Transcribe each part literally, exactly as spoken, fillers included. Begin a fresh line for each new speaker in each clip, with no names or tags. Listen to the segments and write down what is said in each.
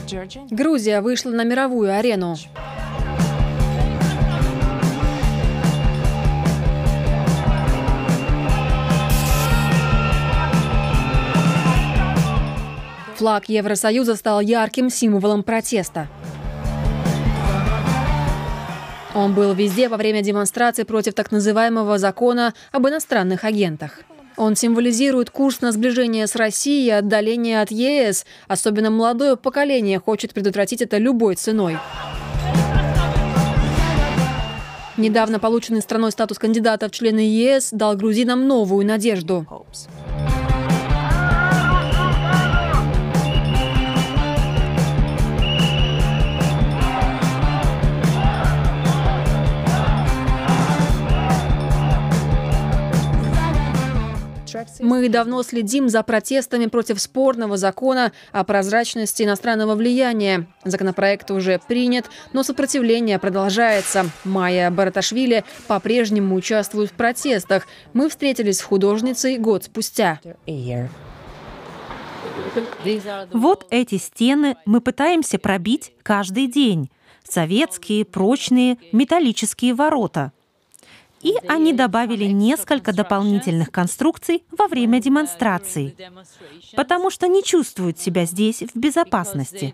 Грузия вышла на мировую арену. Флаг Евросоюза стал ярким символом протеста. Он был везде во время демонстраций против так называемого закона об иностранных агентах. Он символизирует курс на сближение с Россией и отдаление от ЕС. Особенно молодое поколение хочет предотвратить это любой ценой. Недавно полученный страной статус кандидата в члены ЕС дал грузинам новую надежду. Мы давно следим за протестами против спорного закона о прозрачности иностранного влияния. Законопроект уже принят, но сопротивление продолжается. Майя Бараташвили по-прежнему участвует в протестах. Мы встретились с художницей год спустя.
Вот эти стены мы пытаемся пробить каждый день. Советские, прочные, металлические ворота. И они добавили несколько дополнительных конструкций во время демонстраций, потому что не чувствуют себя здесь в безопасности.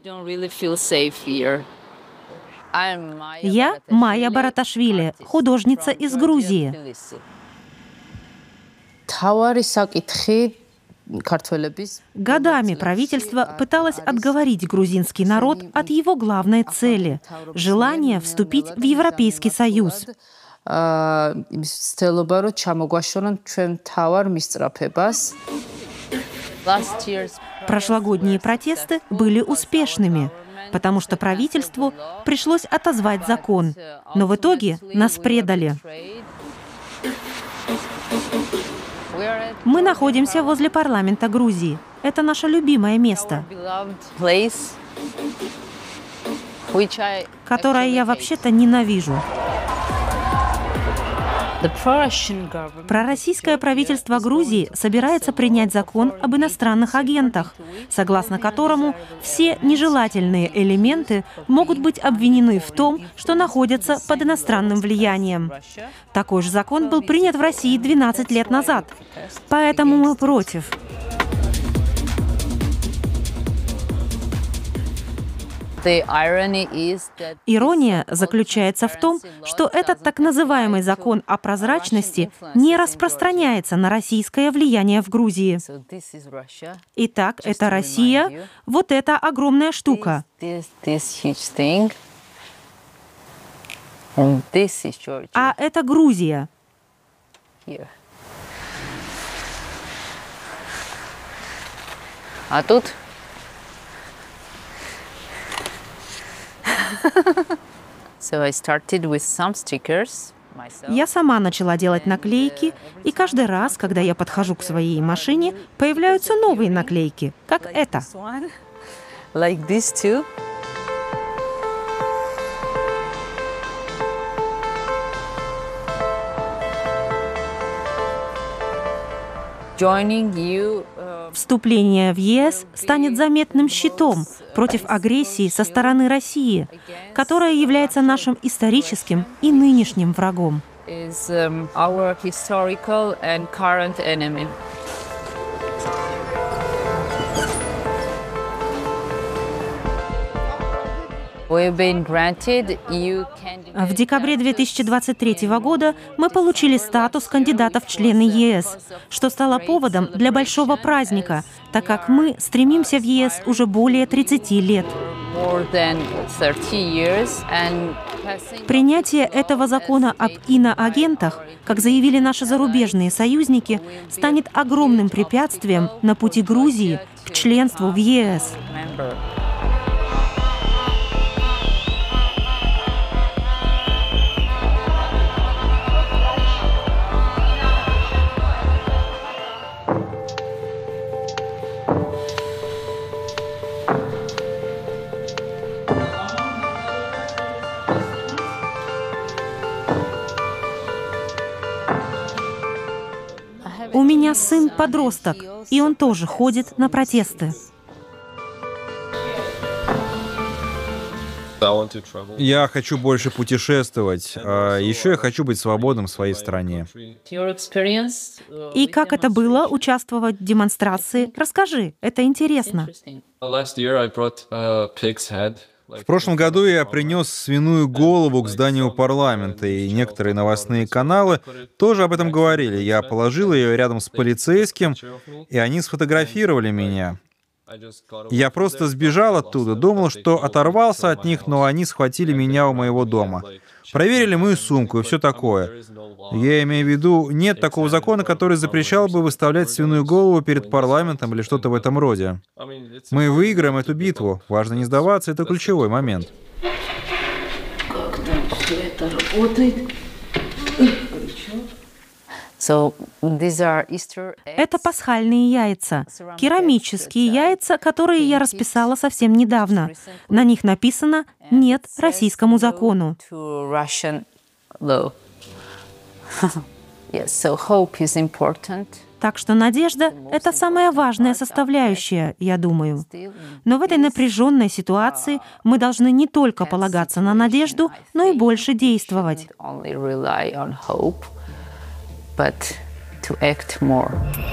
Я Майя Бараташвили, художница из Грузии. Годами правительство пыталось отговорить грузинский народ от его главной цели – желания вступить в Европейский Союз. Прошлогодние протесты были успешными, потому что правительству пришлось отозвать закон, но в итоге нас предали. Мы находимся возле парламента Грузии. Это наше любимое место, которое я вообще-то ненавижу. Пророссийское правительство Грузии собирается принять закон об иностранных агентах, согласно которому все нежелательные элементы могут быть обвинены в том, что находятся под иностранным влиянием. Такой же закон был принят в России двенадцать лет назад. Поэтому мы против. Ирония заключается в том, что этот так называемый закон о прозрачности не распространяется на российское влияние в Грузии. Итак, это Россия, вот эта огромная штука. А это Грузия.
А тут...
Я сама начала делать наклейки, и каждый раз, когда я подхожу к своей машине, появляются новые наклейки, как эта. Вступление в ЕС станет заметным щитом против агрессии со стороны России, которая является нашим историческим и нынешним врагом. В декабре две тысячи двадцать третьего года мы получили статус кандидата в члены ЕС, что стало поводом для большого праздника, так как мы стремимся в ЕС уже более тридцати лет. Принятие этого закона об иноагентах, как заявили наши зарубежные союзники, станет огромным препятствием на пути Грузии к членству в ЕС. У меня сын-подросток, и он тоже ходит на протесты.
Я хочу больше путешествовать, а еще я хочу быть свободным в своей стране.
И как это было участвовать в демонстрации? Расскажи, это интересно.
В прошлом году я принес свиную голову к зданию парламента, и некоторые новостные каналы тоже об этом говорили. Я положил ее рядом с полицейским, и они сфотографировали меня. Я просто сбежал оттуда, думал, что оторвался от них, но они схватили меня у моего дома. Проверили мою сумку и все такое. Я имею в виду, нет такого закона, который запрещал бы выставлять свиную голову перед парламентом или что-то в этом роде. Мы выиграем эту битву. Важно не сдаваться, это ключевой момент.
Как там все это работает? Это пасхальные яйца, керамические яйца, которые я расписала совсем недавно. На них написано «Нет российскому закону». Так что надежда — это самая важная составляющая, я думаю. Но в этой напряженной ситуации мы должны не только полагаться на надежду, но и больше действовать. But to act more.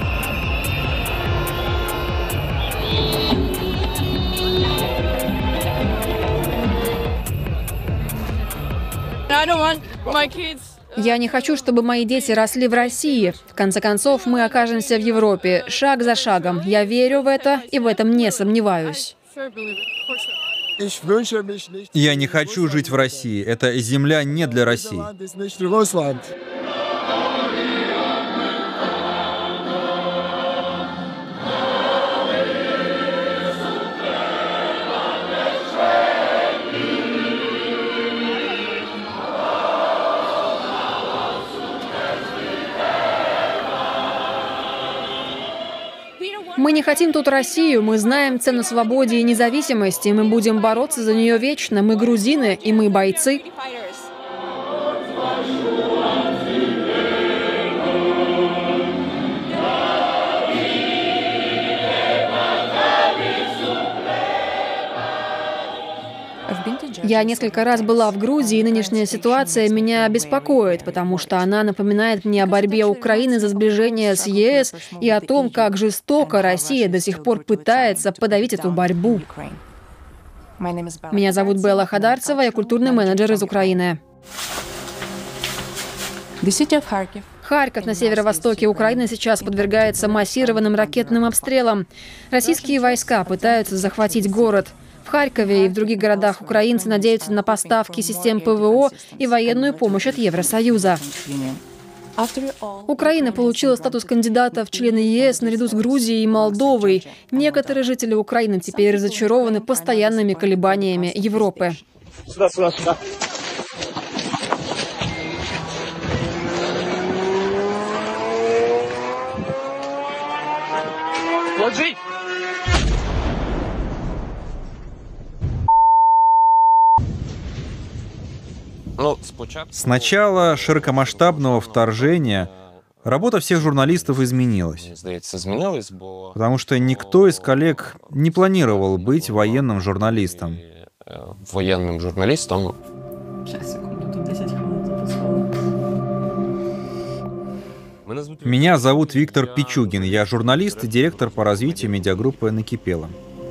I don't want my kids. Я не хочу, чтобы мои дети росли в России. В конце концов, мы окажемся в Европе шаг за шагом. Я верю в это и в этом не сомневаюсь.
Я не хочу жить в России. Эта земля не для России.
Мы не хотим тут Россию, мы знаем цену свободе и независимости, мы будем бороться за нее вечно, мы грузины и мы бойцы. Я несколько раз была в Грузии, и нынешняя ситуация меня беспокоит, потому что она напоминает мне о борьбе Украины за сближение с Е С и о том, как жестоко Россия до сих пор пытается подавить эту борьбу. Меня зовут Белла Хадарцева, я культурный менеджер из Украины. Харьков на северо-востоке Украины сейчас подвергается массированным ракетным обстрелам. Российские войска пытаются захватить город. В Харькове и в других городах украинцы надеются на поставки систем П В О и военную помощь от Евросоюза. Украина получила статус кандидата в члены Е С наряду с Грузией и Молдовой. Некоторые жители Украины теперь разочарованы постоянными колебаниями Европы.
Сюда, сюда, сюда. Ложи!
С начала широкомасштабного вторжения работа всех журналистов изменилась, потому что никто из коллег не планировал быть военным журналистом.
Военным журналистом.
Меня зовут Виктор Пичугин, я журналист и директор по развитию медиагруппы «Накипело».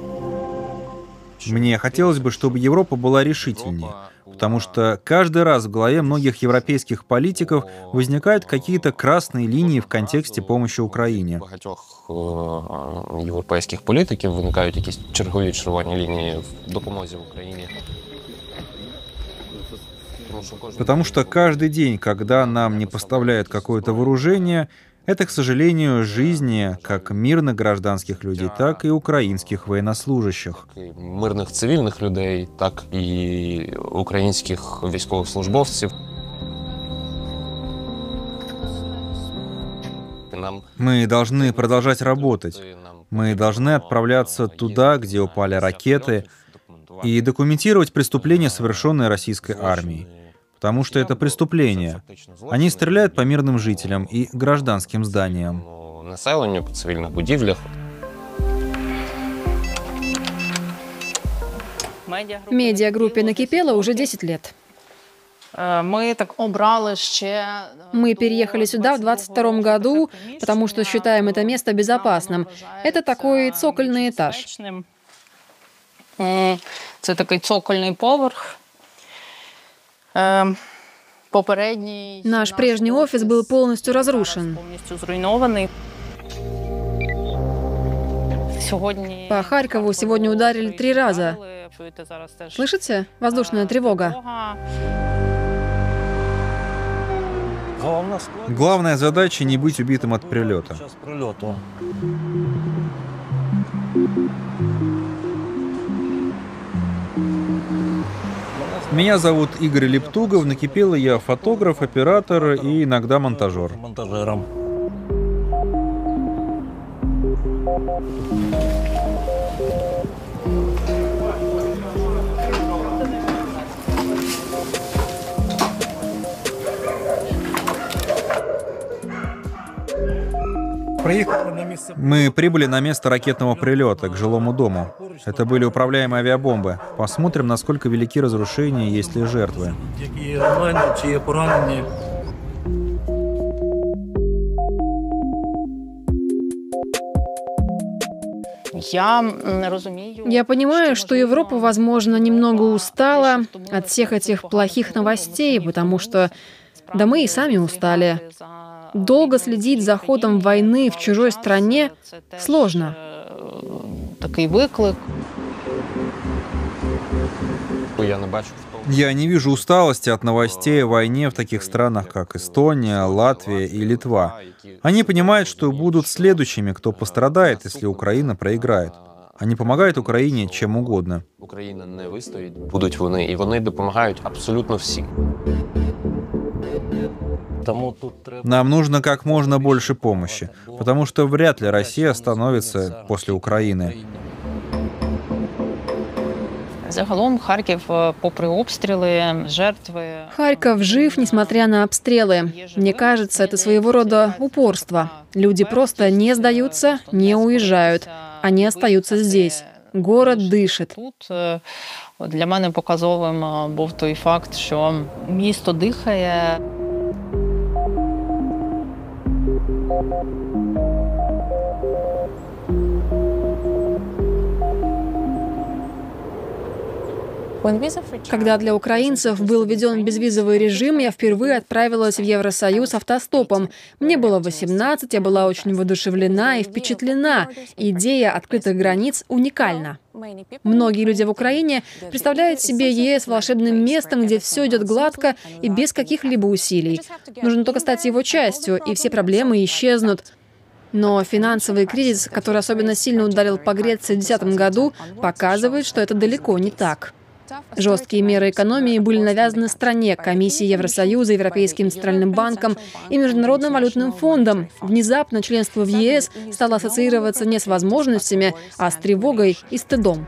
Мне хотелось бы, чтобы Европа была решительнее, потому что каждый раз в голове многих европейских политиков возникают какие-то красные линии в контексте помощи Украине.
У багатьох європейських політиків виникають якісь чергові червоні лінії в допомозі Україні.
Потому что каждый день, когда нам не поставляют какое-то вооружение, это, к сожалению, жизни как мирных гражданских людей, так и украинских военнослужащих.
Мирних цивільних людей, так і українських військовослужбовців.
Мы должны продолжать работать. Мы должны отправляться туда, где упали ракеты, и документировать преступления, совершенные российской армией. Потому что это преступление. Они стреляют по мирным жителям и гражданским зданиям.
Населенню, по цивільних будівлях.
Медиагруппе «Накипело» уже десять лет.
Мы так обрали ще...
Мы переехали сюда в двадцать втором году, потому что считаем это место безопасным. Это такой цокольный этаж.
Это такой цокольный поверх.
Наш прежний офис был полностью разрушен. По Харькову сегодня ударили три раза. Слышите? Воздушная тревога.
Главная задача — не быть убитым от прилета. Меня зовут Игорь Лептугов. Накипело я фотограф, оператор и иногда монтажер. Мы прибыли на место ракетного прилета к жилому дому. Это были управляемые авиабомбы. Посмотрим, насколько велики разрушения и есть ли жертвы.
Я понимаю, что Европа, возможно, немного устала от всех этих плохих новостей, потому что, да мы и сами устали. Долго следить за ходом войны в чужой стране сложно.
Такий виклик.
Я не вижу усталости от новостей о войне в таких странах, как Эстония, Латвия и Литва. Они понимают, что будут следующими, кто пострадает, если Украина проиграет. Они помагають Україні чим угодно.
Україна не вистоїть, будуть вони, і вони допомагають абсолютно всім.
Нам нужно как можно больше помощи, потому что вряд ли Россия остановится после Украины.
Загалом Харків, попри обстріли, жертви...
Харьков жив, несмотря на обстрелы. Мне кажется, это своего рода упорство. Люди просто не сдаются, не уезжают. Они остаются здесь. Город дышит.
Тут для мене показовим був той факт, що місто дихає.
Когда для украинцев был введен безвизовый режим, я впервые отправилась в Евросоюз автостопом. Мне было восемнадцать, я была очень воодушевлена и впечатлена. Идея открытых границ уникальна. Многие люди в Украине представляют себе ЕС волшебным местом, где все идет гладко и без каких-либо усилий. Нужно только стать его частью, и все проблемы исчезнут. Но финансовый кризис, который особенно сильно ударил по Греции в две тысячи десятом году, показывает, что это далеко не так. Жесткие меры экономии были навязаны стране, Комиссии Евросоюза, Европейским центральным банком и Международным валютным фондом. Внезапно членство в ЕС стало ассоциироваться не с возможностями, а с тревогой и стыдом.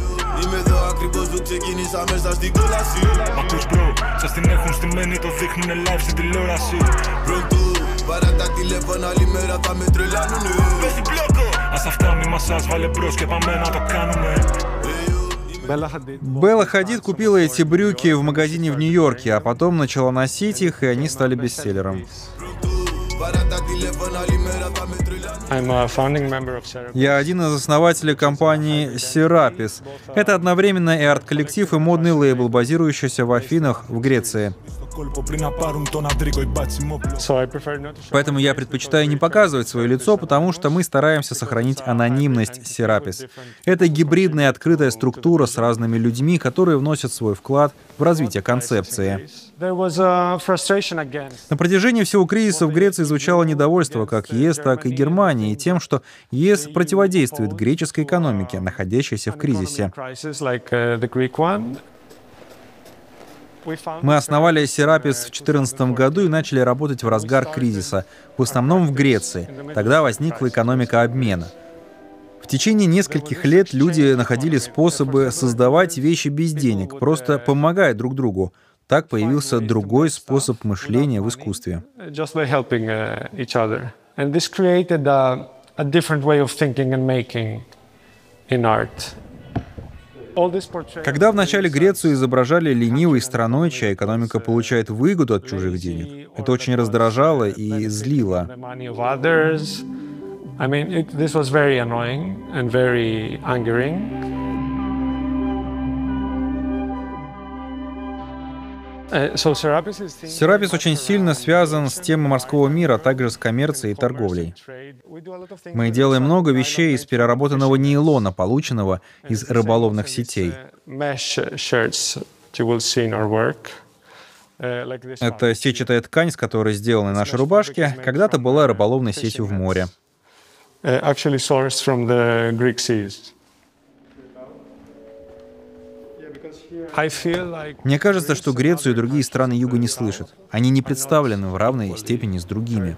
Белла Хадид купила эти брюки в магазине в Нью-Йорке, а потом начала носить их, и они стали бестселлером. Я один из основателей компании Serapis. Это одновременно и арт-коллектив, и модный лейбл, базирующийся в Афинах, в Греции. Поэтому я предпочитаю не показывать свое лицо, потому что мы стараемся сохранить анонимность Serapis. Это гибридная открытая структура с разными людьми, которые вносят свой вклад в развитие концепции. На протяжении всего кризиса в Греции звучало недовольство как ЕС, так и Германии тем, что ЕС противодействует греческой экономике, находящейся в кризисе. Мы основали Serapis в две тысячи четырнадцатом году и начали работать в разгар кризиса, в основном в Греции. Тогда возникла экономика обмена. В течение нескольких лет люди находили способы создавать вещи без денег, просто помогая друг другу. Так появился другой способ мышления в искусстве. Когда вначале Грецию изображали ленивой страной, чья экономика получает выгоду от чужих денег, это очень раздражало и злило. Серапис очень сильно связан с темой морского мира, а также с коммерцией и торговлей. Мы делаем много вещей из переработанного нейлона, полученного из рыболовных сетей. Эта сетчатая ткань, с которой сделаны наши рубашки, когда-то была рыболовной сетью в море. Мне кажется, что Грецию и другие страны Юга не слышат. Они не представлены в равной степени с другими.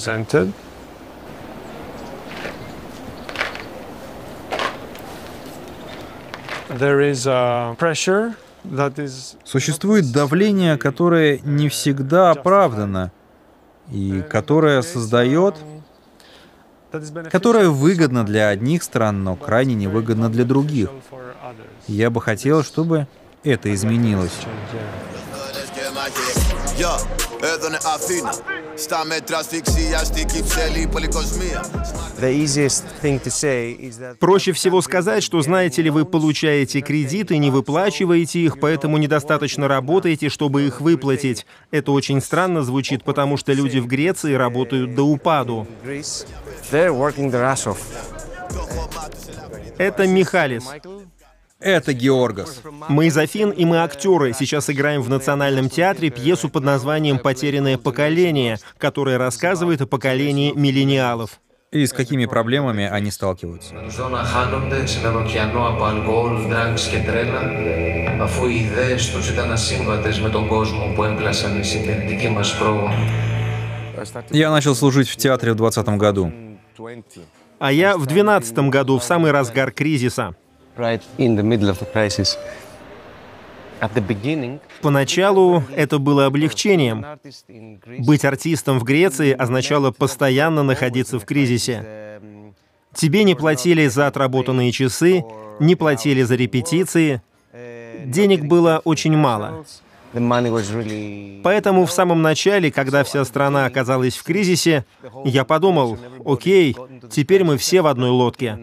Существует давление, которое не всегда оправдано, и которое создает, которое выгодно для одних стран, но крайне невыгодно для других. Я бы хотел, чтобы это изменилось.
Проще всего сказать, что, знаете ли, вы получаете кредиты, не выплачиваете их, поэтому недостаточно работаете, чтобы их выплатить. Это очень странно звучит, потому что люди в Греции работают до упаду. Это Михалис.
Это Георгос.
Мы из Афин, и мы актеры. Сейчас играем в Национальном театре пьесу под названием «Потерянное поколение», которая рассказывает о поколении миллениалов.
И с какими проблемами они сталкиваются? Я начал служить в театре в двадцатом году.
А я в двенадцатом году, в самый разгар кризиса. Поначалу это было облегчением. Быть артистом в Греции означало постоянно находиться в кризисе. Тебе не платили за отработанные часы, не платили за репетиции. Денег было очень мало. Поэтому в самом начале, когда вся страна оказалась в кризисе, я подумал: окей, теперь мы все в одной лодке.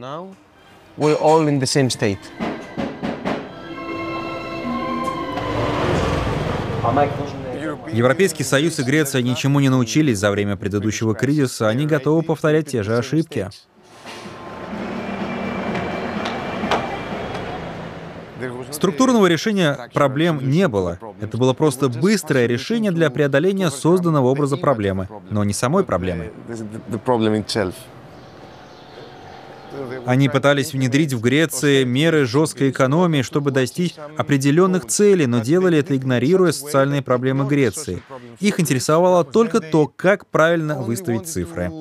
Европейский Союз и Греция ничему не научились за время предыдущего кризиса, они готовы повторять те же ошибки. Структурного решения проблем не было. Это было просто быстрое решение для преодоления созданного образа проблемы, но не самой проблемы. Они пытались внедрить в Греции меры жесткой экономии, чтобы достичь определенных целей, но делали это, игнорируя социальные проблемы Греции. Их интересовало только то, как правильно выставить цифры.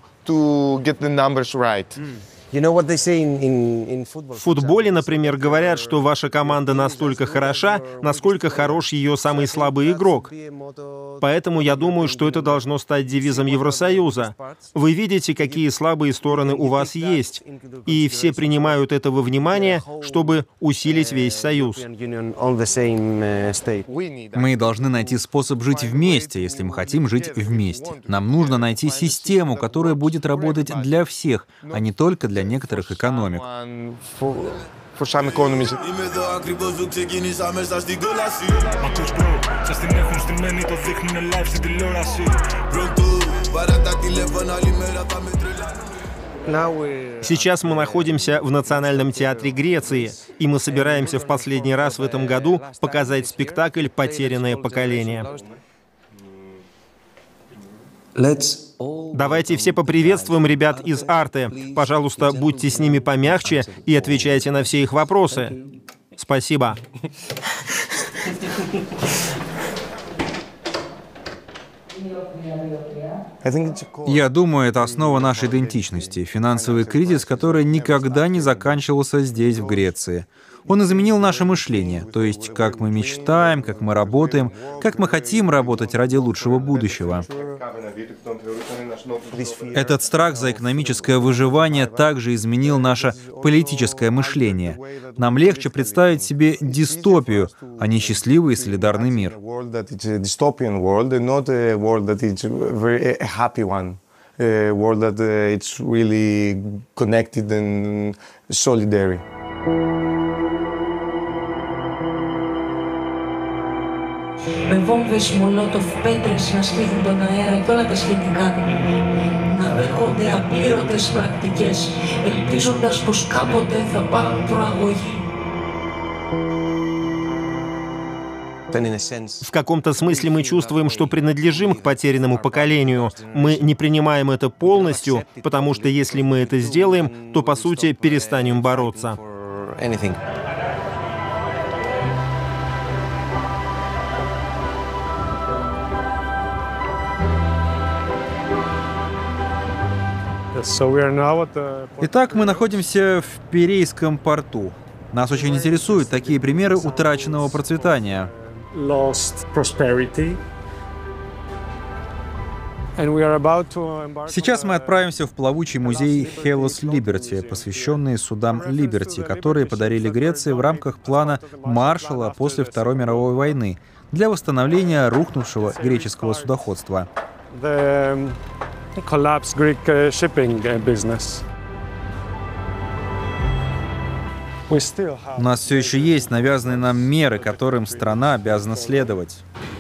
В футболе, например, говорят, что ваша команда настолько хороша, насколько хорош ее самый слабый игрок. Поэтому я думаю, что это должно стать девизом Евросоюза. Вы видите, какие слабые стороны у вас есть, и все принимают это во внимание, чтобы усилить весь Союз.
Мы должны найти способ жить вместе, если мы хотим жить вместе. Нам нужно найти систему, которая будет работать для всех, а не только для некоторых экономик.
Сейчас мы находимся в Национальном театре Греции, и мы собираемся в последний раз в этом году показать спектакль «Потерянное поколение». Давайте все поприветствуем ребят из Арте. Пожалуйста, будьте с ними помягче и отвечайте на все их вопросы. Спасибо.
Я думаю, это основа нашей идентичности. Финансовый кризис, который никогда не заканчивался здесь, в Греции. Он изменил наше мышление, то есть как мы мечтаем, как мы работаем, как мы хотим работать ради лучшего будущего. Этот страх за экономическое выживание также изменил наше политическое мышление. Нам легче представить себе дистопию, а не счастливый и солидарный мир.
A world that uh, it's really connected and solidary.
Με βόμβες μολότοφ, πέτρες να σφίγγουν τον αέρα και όλα τα σχετικά. Να δέχονται απλήρωτες πρακτικές, ελπίζοντας πως κάποτε θα πάρουν προαγωγή.
В каком-то смысле мы чувствуем, что принадлежим к потерянному поколению. Мы не принимаем это полностью, потому что если мы это сделаем, то, по сути, перестанем бороться.
Итак, мы находимся в Пирейском порту. Нас очень интересуют такие примеры утраченного процветания. Сейчас мы отправимся в плавучий музей Hellas Liberty, посвященный судам Либерти, которые подарили Греции в рамках плана Маршалла после Второй мировой войны для восстановления рухнувшего греческого судоходства. У нас все еще есть навязанные нам меры, которым страна обязана следовать.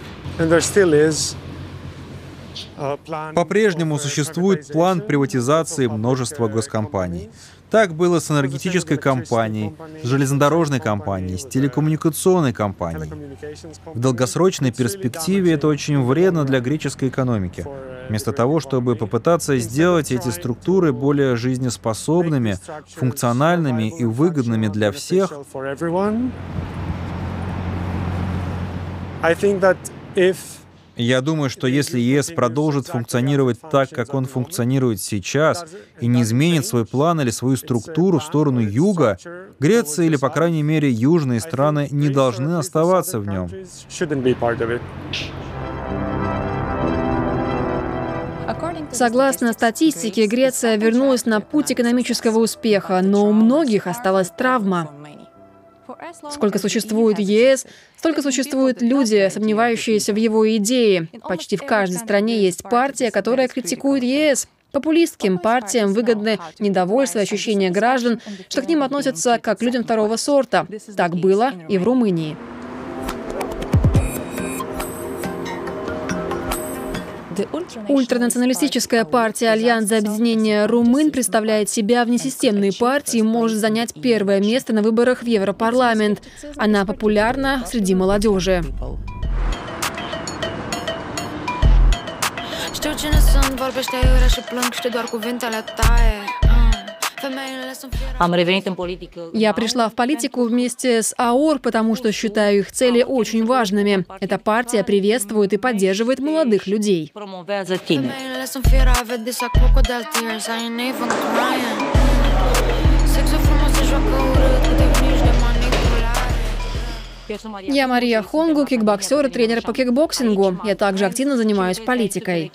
По-прежнему существует план приватизации множества госкомпаний. Так было с энергетической компанией, с железнодорожной компанией, с телекоммуникационной компанией. В долгосрочной перспективе это очень вредно для греческой экономики. Вместо того, чтобы попытаться сделать эти структуры более жизнеспособными, функциональными и выгодными для всех, я думаю, что если ЕС продолжит функционировать так, как он функционирует сейчас, и не изменит свой план или свою структуру в сторону юга, Греция или, по крайней мере, южные страны не должны оставаться в нем.
Согласно статистике, Греция вернулась на путь экономического успеха, но у многих осталась травма. Сколько существует ЕС, столько существуют люди, сомневающиеся в его идее. Почти в каждой стране есть партия, которая критикует ЕС. Популистским партиям выгодны недовольство и ощущение граждан, что к ним относятся как к людям второго сорта. Так было и в Румынии. Ультранационалистическая партия Альянс за объединение румын представляет себя внесистемной партией и может занять первое место на выборах в Европарламент. Она популярна среди молодежи. Я пришла в политику вместе с АОР, потому что считаю их цели очень важными. Эта партия приветствует и поддерживает молодых людей. Я Мария Хонгу, кикбоксер и тренер по кикбоксингу. Я также активно занимаюсь политикой.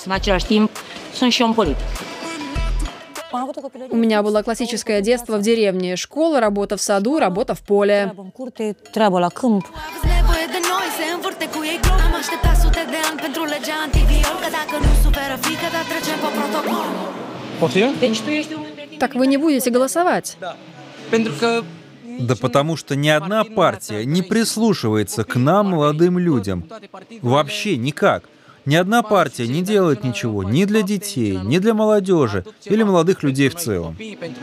У меня было классическое детство в деревне. Школа, работа в саду, работа в поле. Так вы не будете голосовать?
Да потому что ни одна партия не прислушивается к нам, молодым людям. Вообще никак. Ни одна партия не делает ничего ни для детей, ни для молодежи или молодых людей в целом.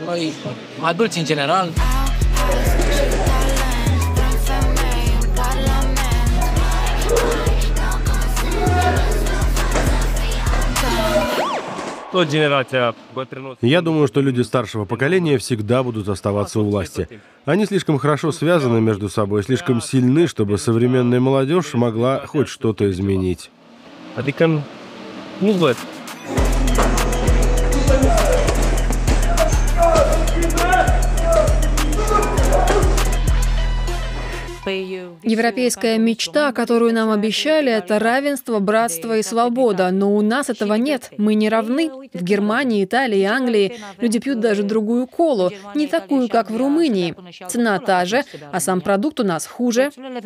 Я думаю, что люди старшего поколения всегда будут оставаться у власти. Они слишком хорошо связаны между собой, слишком сильны, чтобы современная молодежь могла хоть что-то изменить.
Adică nu văd.
Европейская мечта, которую нам обещали, это равенство, братство и свобода. Но у нас этого нет. Мы не равны. В Германии, Италии и Англии люди пьют даже другую колу, не такую, как в Румынии. Цена та же, а сам продукт у нас хуже.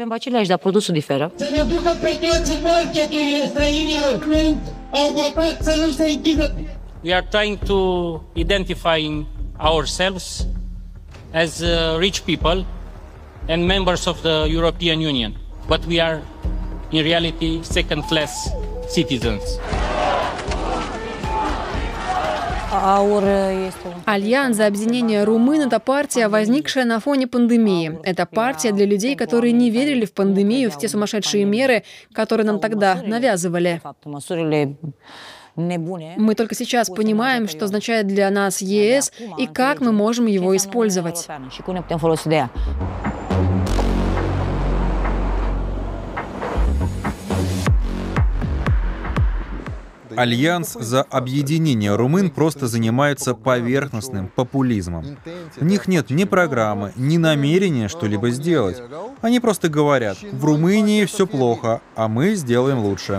We are trying to identify ourselves as uh, rich people and members of the European Union, but we are in reality second-class citizens.
Альянс за объединение румын – это партия, возникшая на фоне пандемии. Это партия для людей, которые не верили в пандемию, в те сумасшедшие меры, которые нам тогда навязывали. Мы только сейчас понимаем, что означает для нас ЕС и как мы можем его использовать.
Альянс за объединение румын просто занимается поверхностным популизмом. У них нет ни программы, ни намерения что-либо сделать. Они просто говорят: в Румынии все плохо, а мы сделаем лучше.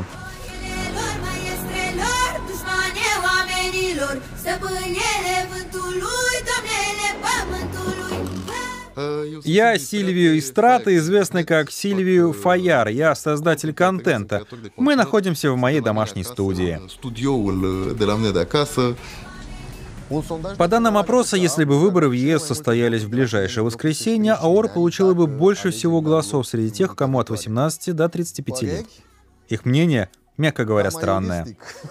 Я Сильвио Истрата, известный как Сильвио Фаяр. Я создатель контента. Мы находимся в моей домашней студии. По данным опроса, если бы выборы в ЕС состоялись в ближайшее воскресенье, АОР получила бы больше всего голосов среди тех, кому от восемнадцати до тридцати пяти лет. Их мнение, мягко говоря, странное.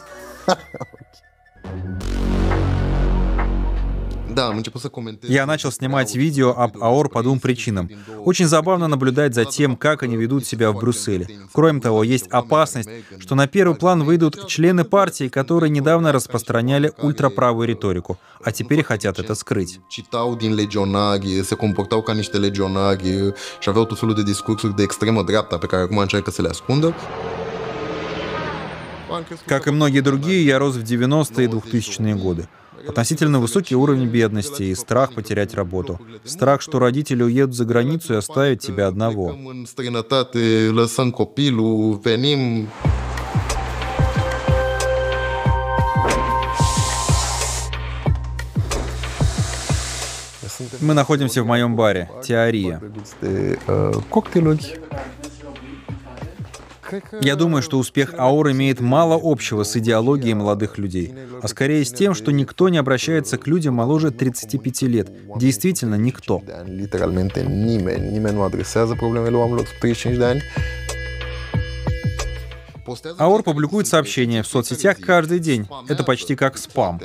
Я начал снимать видео об АОР по двум причинам. Очень забавно наблюдать за тем, как они ведут себя в Брюсселе. Кроме того, есть опасность, что на первый план выйдут члены партии, которые недавно распространяли ультраправую риторику, а теперь хотят это скрыть. Как и многие другие, я рос в девяностые и двухтысячные годы. Относительно высокий уровень бедности и страх потерять работу. Страх, что родители уедут за границу и оставят тебя одного. Мы находимся в моем баре «Теория». Я думаю, что успех АОР имеет мало общего с идеологией молодых людей, а скорее с тем, что никто не обращается к людям моложе тридцати пяти лет. Действительно, никто. АОР публикует сообщения в соцсетях каждый день. Это почти как спам.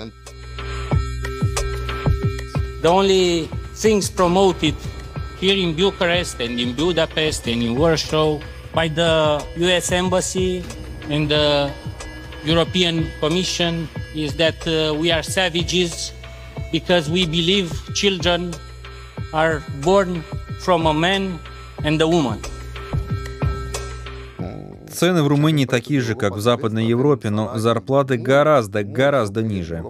The only things promoted here in Bucharest and in Budapest and in Warsaw by the U S Embassy and the European Commission is that uh, we are savages because we believe children are born from a man and a woman.
Цены в Румынии такие же, как в Западной Европе, но зарплаты гораздо, гораздо ниже.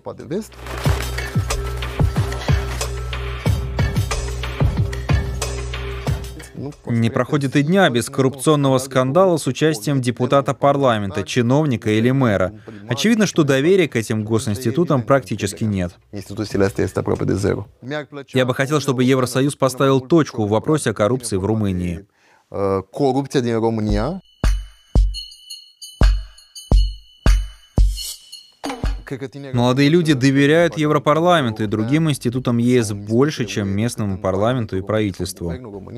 Не проходит и дня без коррупционного скандала с участием депутата парламента, чиновника или мэра. Очевидно, что доверия к этим госинститутам практически нет. Я бы хотел, чтобы Евросоюз поставил точку в вопросе о коррупции в Румынии. Молодые люди доверяют Европарламенту и другим институтам ЕС больше, чем местному парламенту и правительству.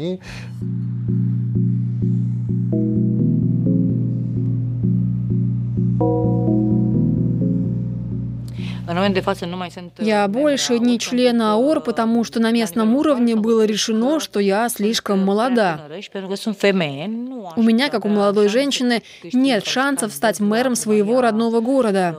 Я больше не член АОР, потому что на местном уровне было решено, что я слишком молода. У меня, как у молодой женщины, нет шансов стать мэром своего родного города.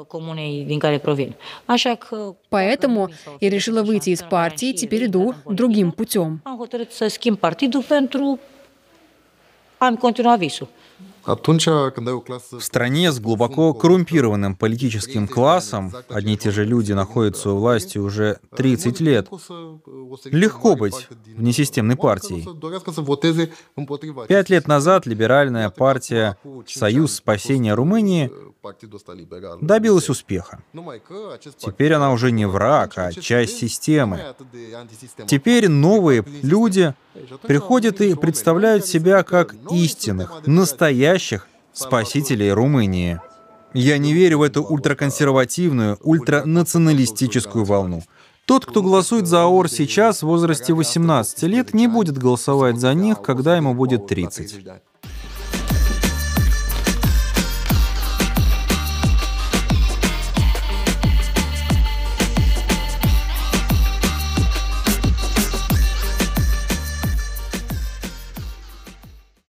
Поэтому я решила выйти из партии, и теперь иду другим путем.
В стране с глубоко коррумпированным политическим классом, одни и те же люди находятся у власти уже тридцать лет, легко быть внесистемной партией. Пять лет назад либеральная партия «Союз спасения Румынии» добилась успеха. Теперь она уже не враг, а часть системы. Теперь новые люди приходят и представляют себя как истинных, настоящих спасителей Румынии. Я не верю в эту ультраконсервативную, ультранационалистическую волну. Тот, кто голосует за ООР сейчас в возрасте восемнадцати лет, не будет голосовать за них, когда ему будет тридцать.